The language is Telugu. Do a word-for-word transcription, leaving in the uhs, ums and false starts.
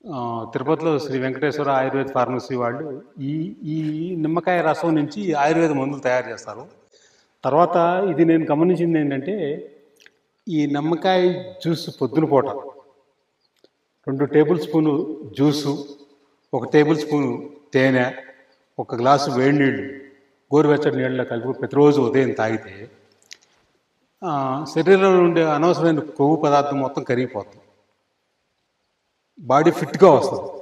ఆ, తిరుపతిలో శ్రీ వెంకటేశ్వర ఆయుర్వేద ఫార్మసీ వాళ్ళు ఈ ఈ నిమ్మకాయ రసం నుంచి ఆయుర్వేద మందులు తయారు చేస్తారు. తర్వాత ఇది నేను గమనించింది ఏంటంటే, ఈ నిమ్మకాయ జ్యూస్ పొద్దున పూట రెండు టేబుల్ స్పూను జ్యూసు, ఒక టేబుల్ స్పూను తేనె, ఒక గ్లాసు వేడి నీళ్ళు గోరువెచ్చటి నీళ్ళలో కలిపి ప్రతిరోజు ఉదయం తాగితే ఆ, శరీరంలో ఉండే అనవసరమైన కొవ్వు పదార్థం మొత్తం కరిగిపోతుంది, బాడీ ఫిట్గా వస్తుంది.